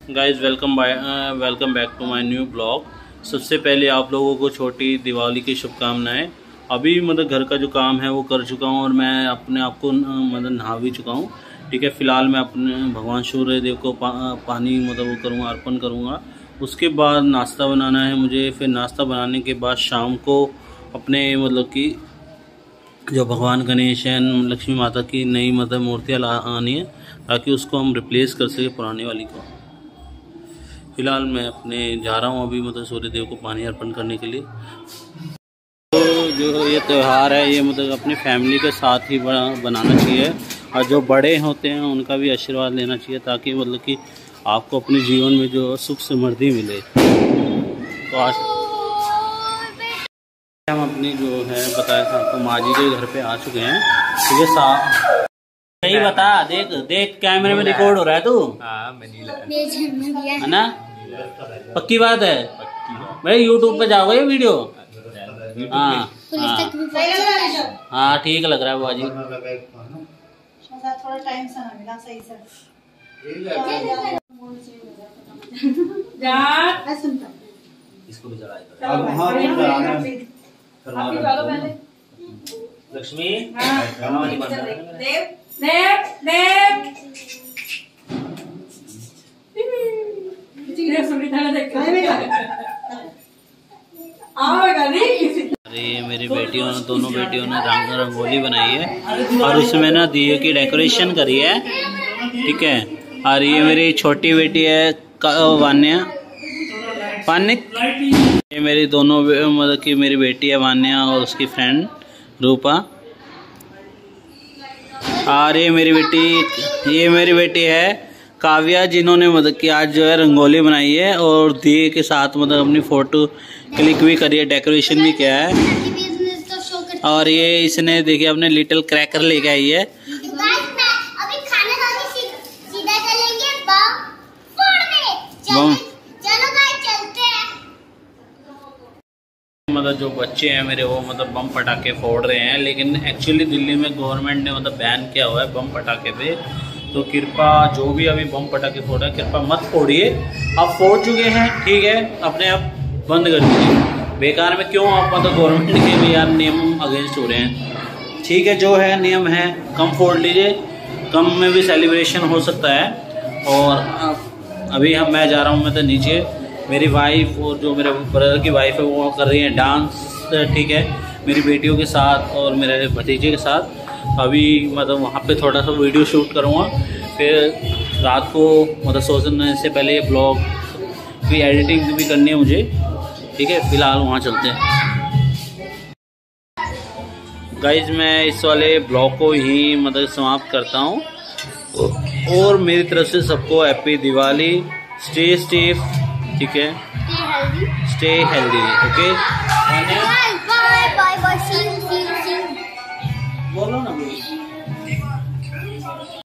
Guys welcome back to my new blog. सबसे पहले आप लोगों को छोटी दिवाली की शुभकामनाएं। अभी मतलब घर का जो काम है वो कर चुका हूँ और मैं अपने आप को मतलब नहा भी चुका हूँ। ठीक है, फ़िलहाल मैं अपने भगवान सूर्य देव को पानी मतलब वो करूँगा, अर्पण करूँगा। उसके बाद नाश्ता बनाना है मुझे। फिर नाश्ता बनाने के बाद शाम को अपने मतलब कि जो भगवान गणेश हैं, लक्ष्मी माता की नई मतलब मूर्तियाँ आनी है ताकि उसको हम रिप्लेस कर सके पुरानी वाली को। फिलहाल मैं अपने जा रहा हूँ अभी मतलब सूर्य देव को पानी अर्पण करने के लिए। तो जो ये त्यौहार है ये मतलब अपनी फैमिली के साथ ही बनाना चाहिए और जो बड़े होते हैं उनका भी आशीर्वाद लेना चाहिए ताकि मतलब कि आपको अपने जीवन में जो सुख समृद्धि मिले। तो आज हम अपनी जो है बताया था आपको माँ जी के घर पे आ चुके हैं। ठीक है, सही बता, देख कैमरे में रिकॉर्ड हो रहा है तू। है ना, पक्की बात है भाई। यूट्यूब पे जाओगे ये वीडियो। हाँ हाँ ठीक लग रहा है बुआ जी। थोड़ा टाइम से ना मिला सही से। इसको भी लक्ष्मी अरे मेरी बेटियों ने, दोनों बेटियों ने रंगोली बनाई है और उसमें ना दिए की डेकोरेशन करी है। ठीक है, और ये मेरी छोटी बेटी है वान्या, ये मेरी दोनों मतलब कि मेरी बेटी है वान्या और उसकी फ्रेंड रूपा। और ये मेरी बेटी है काव्या, जिन्होंने मतलब कि आज जो है रंगोली बनाई है और दिए के साथ मतलब अपनी फोटो क्लिक भी करी है, डेकोरेशन भी किया है। और ये इसने देखिए अपने लिटिल क्रैकर लेके आई है। मतलब जो बच्चे हैं मेरे वो मतलब बम पटाखे फोड़ रहे हैं, लेकिन एक्चुअली दिल्ली में गवर्नमेंट ने मतलब बैन किया हुआ है बम पटाखे पे। तो कृपा जो भी अभी बम पटाखे फोड़ रहे हैं कृपा मत फोड़िए। आप फोड़ चुके हैं ठीक है, अपने आप बंद कर दीजिए। बेकार में क्यों आप मतलब गवर्नमेंट के भी यार नियम अगेंस्ट हो रहे हैं। ठीक है, जो है नियम है, कम फोड़ लीजिए, कम में भी सेलिब्रेशन हो सकता है। और अभी मैं जा रहा हूँ मैं तो नीचे, मेरी वाइफ और जो मेरे ब्रदर की वाइफ है वो कर रही है डांस। ठीक है, मेरी बेटियों के साथ और मेरे भतीजे के साथ। अभी मतलब वहाँ पे थोड़ा सा वीडियो शूट करूँगा, फिर रात को मतलब सोचने से पहले ये ब्लॉग की एडिटिंग भी करनी है मुझे। ठीक है, फिलहाल वहाँ चलते हैं। गाइज मैं इस वाले ब्लॉग को ही मतलब समाप्त करता हूँ और मेरी तरफ से सबको हैप्पी दिवाली। स्टे सेफ, ठीक है, stay healthy. Okay, bye bye.